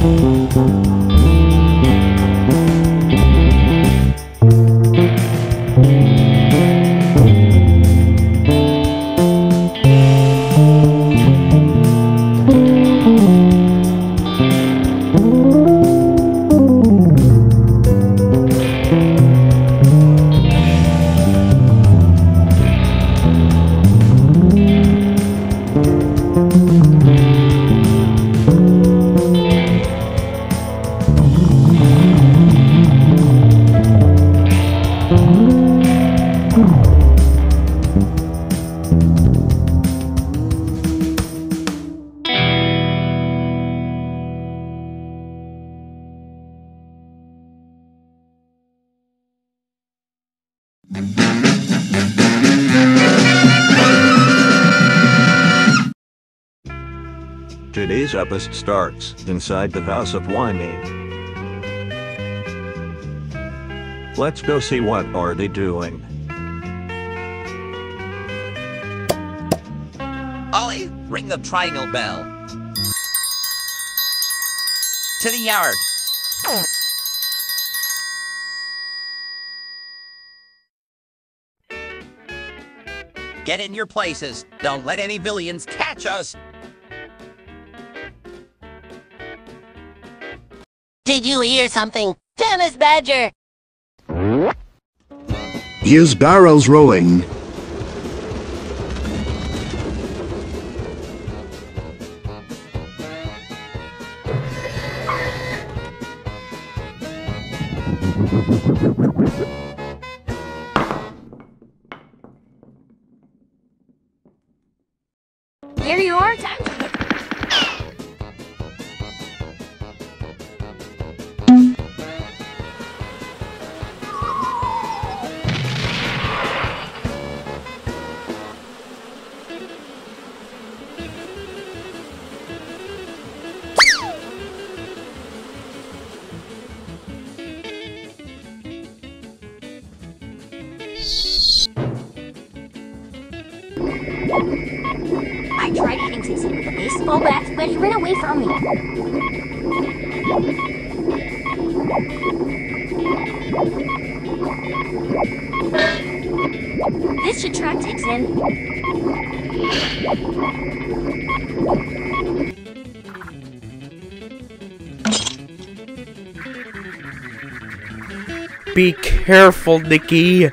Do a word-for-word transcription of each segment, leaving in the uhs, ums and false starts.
Today's episode starts inside the house of whining. Let's go see what are they doing. Ollie, ring the triangle bell. To the yard. Get in your places. Don't let any villains catch us. Did you hear something? Dennis Badger! His barrels rolling. There you are, time to get... I tried eating Tigson with a baseball bat, but he ran away from me. This should track Tigson. Be careful, Nikki.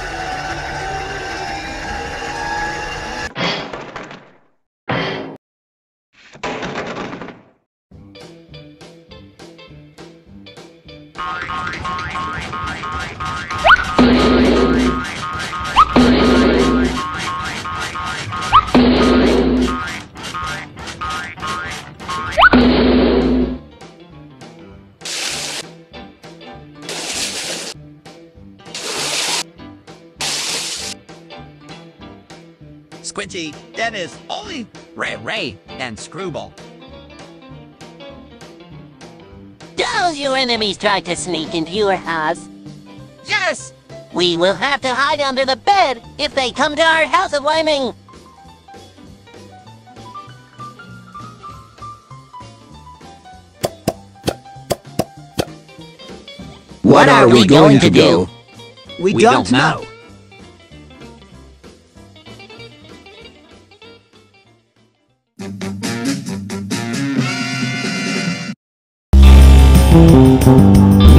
Squidgy, Dennis, Ollie, Ray Ray, and Screwball. Don't your enemies try to sneak into your house? Yes! We will have to hide under the bed if they come to our house of whining. What are we going to do? We, we don't, don't know. know. Thank you.